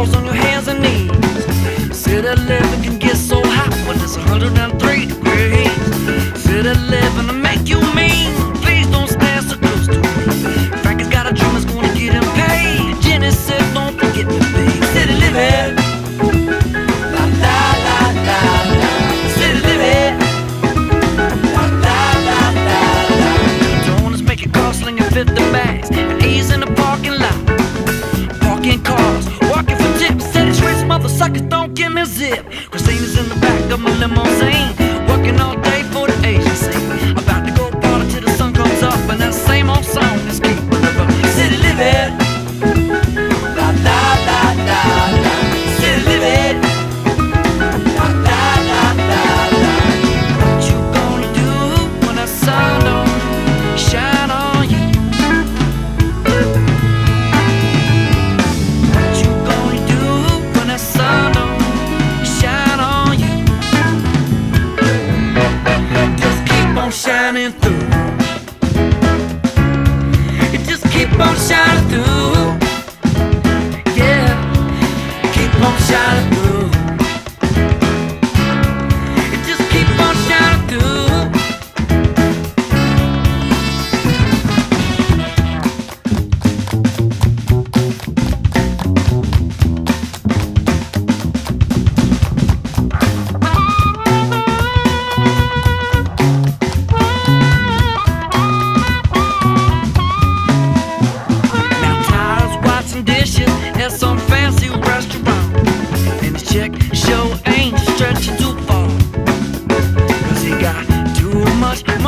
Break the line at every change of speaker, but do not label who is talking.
falls on your hands and knees. City living can get so hot when it's 103 degrees. City living to make you mean. Please don't stand so close to me. Frankie's got a dream that's gonna get him paid. Jenny said don't forget me, babe. City living, la la la la la. City living, la la la la la. Don't just make it cost slinging 50 bags and ease in the parking lot. Parking cars, walking for tips. Said it's rich motherfuckers don't give me a zip. Christina's in the back of my limousine, working all day for the agency. About to go party till the sun comes up, and that same old song is keeping the road. City living, la la la la la. City living, la la la la la. What you gonna do when that sun don't shine on you? What you gonna do when that sun don't shine on you? Just keep on shining through. You just keep on shining through. Yeah, keep on shining through. You just keep on shining through. At some fancy restaurant, and his check show ain't stretching too far, 'cause he got too much